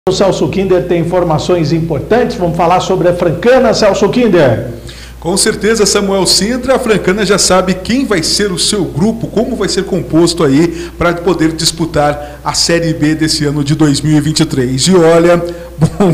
O Celso Kinder tem informações importantes, vamos falar sobre a Francana, Celso Kinder. Com certeza, Samuel Sintra, a Francana já sabe quem vai ser o seu grupo, como vai ser composto aí para poder disputar a Série B desse ano de 2023. E olha, bom,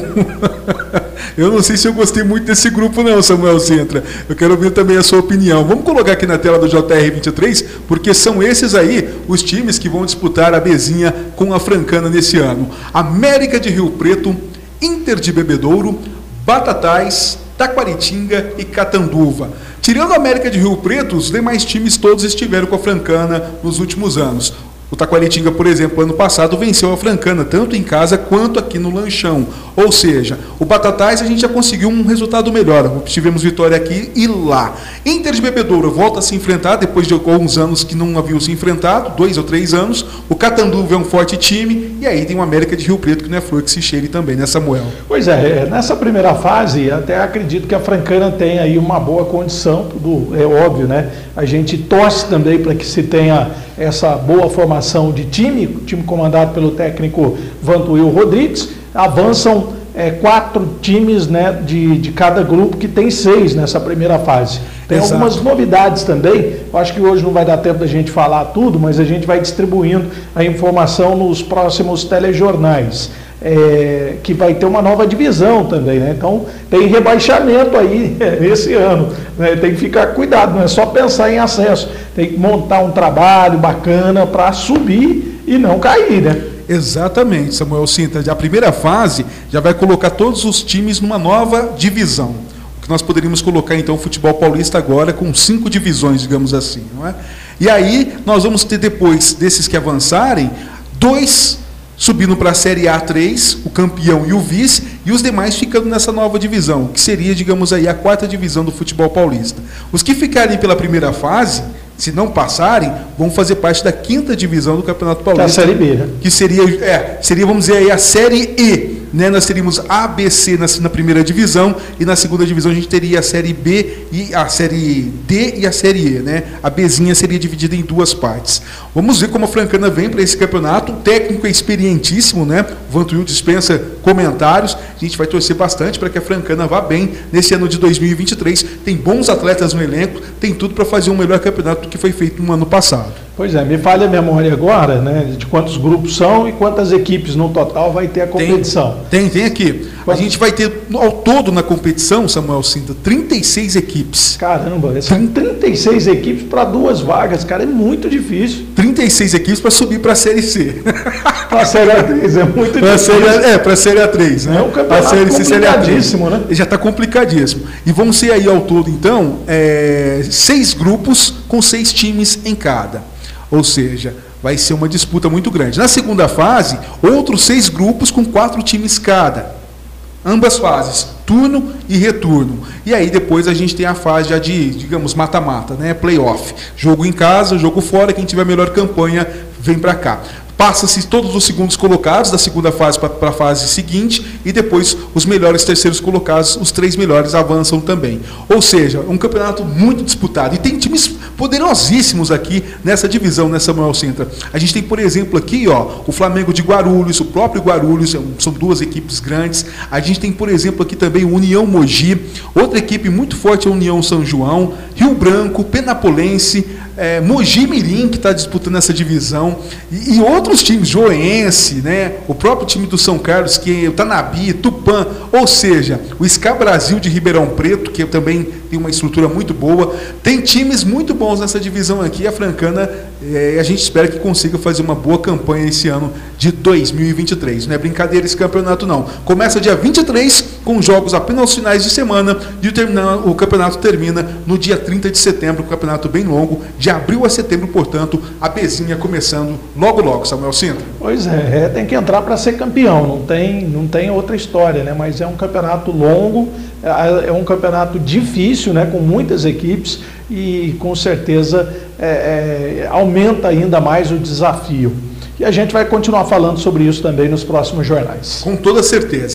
eu não sei se eu gostei muito desse grupo não, Samuel Sintra. Eu quero ouvir também a sua opinião. Vamos colocar aqui na tela do JR23, porque são esses aí os times que vão disputar a Bzinha com a Francana nesse ano. América de Rio Preto, Inter de Bebedouro, Batatais, Taquaritinga e Catanduva. Tirando a América de Rio Preto, os demais times todos estiveram com a Francana nos últimos anos. O Taquaritinga, por exemplo, ano passado venceu a Francana, tanto em casa quanto aqui no Lanchão. Ou seja, o Batatais a gente já conseguiu um resultado melhor. Tivemos vitória aqui e lá. Inter de Bebedouro volta a se enfrentar, depois de alguns anos que não haviam se enfrentado, 2 ou 3 anos. O Catanduva é um forte time. E aí tem o América de Rio Preto, que não é flor que se cheire também, né, Samuel? Pois é, nessa primeira fase, até acredito que a Francana tem aí uma boa condição, tudo é óbvio, né? A gente torce também para que se tenha essa boa formação de time comandado pelo técnico Vantuil Rodrigues. Avançam 4 times, né, de cada grupo, que tem 6 nessa primeira fase. Tem Exato. Algumas novidades também, eu acho que hoje não vai dar tempo da gente falar tudo, mas a gente vai distribuindo a informação nos próximos telejornais. Que vai ter uma nova divisão também, né? Então tem rebaixamento aí esse ano, né? Tem que ficar cuidado, não é só pensar em acesso, tem que montar um trabalho bacana para subir e não cair, né? Exatamente, Samuel Sintra. A primeira fase já vai colocar todos os times numa nova divisão. O que nós poderíamos colocar então o futebol paulista agora com 5 divisões, digamos assim, não é? E aí nós vamos ter, depois desses que avançarem, 2 subindo para a Série A3, o campeão e o vice, e os demais ficando nessa nova divisão, que seria, digamos aí, a 4ª divisão do futebol paulista. Os que ficarem pela primeira fase, se não passarem, vão fazer parte da 5ª divisão do Campeonato Paulista. Que é a Série B, né? Que seria, vamos dizer aí, a Série E. Né? Nós teríamos A, B, C na primeira divisão, e na segunda divisão a gente teria a Série B, e a Série D e a Série E. Né? A Bzinha seria dividida em 2 partes. Vamos ver como a Francana vem para esse campeonato. O técnico é experientíssimo, né? O Vantuil dispensa comentários. A gente vai torcer bastante para que a Francana vá bem nesse ano de 2023. Tem bons atletas no elenco, tem tudo para fazer um melhor campeonato do que foi feito no ano passado. Pois é, me falha a memória agora, né, de quantos grupos são e quantas equipes no total vai ter a competição. Tem aqui. A gente vai ter, ao todo na competição, Samuel Sintra, 36 equipes. Caramba, são 36 equipes para 2 vagas, cara, é muito difícil. 36 equipes para subir para a Série C. Para a Série A3 é muito difícil. Para a Série A3, né? É um campeonato complicadíssimo, né? Já está complicadíssimo. E vão ser aí ao todo, então, 6 grupos com 6 times em cada. Ou seja, vai ser uma disputa muito grande. Na segunda fase, outros 6 grupos com 4 times cada. Ambas fases, turno e retorno. E aí depois a gente tem a fase já de, digamos, mata-mata, né? Playoff. Jogo em casa, jogo fora, quem tiver a melhor campanha vem para cá. Passa-se todos os segundos colocados da segunda fase para a fase seguinte, e depois os melhores terceiros colocados, os 3 melhores avançam também. Ou seja, um campeonato muito disputado. E tem times poderosíssimos aqui nessa divisão, né, Samuel Sintra? A gente tem, por exemplo, aqui, ó, o Flamengo de Guarulhos, o próprio Guarulhos, são 2 equipes grandes. A gente tem, por exemplo, aqui também o União Mogi, outra equipe muito forte é a União São João, Rio Branco, Penapolense, Mogi Mirim, que está disputando essa divisão, e outros times, Joense, né? O próprio time do São Carlos, que é o Tanabi, Tupã, ou seja, o SCA Brasil de Ribeirão Preto, que também tem uma estrutura muito boa. Tem times muito bons nessa divisão aqui. A Francana, a gente espera que consiga fazer uma boa campanha esse ano de 2023. Não é brincadeira esse campeonato, não. Começa dia 23, com jogos apenas aos finais de semana, e o campeonato termina no dia 30 de setembro, um campeonato bem longo, de abril a setembro, portanto, a Bzinha começando logo, Samuel Sintra. Pois tem que entrar para ser campeão, não tem outra história, né? Mas é um campeonato longo, é um campeonato difícil, né? Com muitas equipes, e com certeza aumenta ainda mais o desafio. E a gente vai continuar falando sobre isso também nos próximos jornais. Com toda certeza.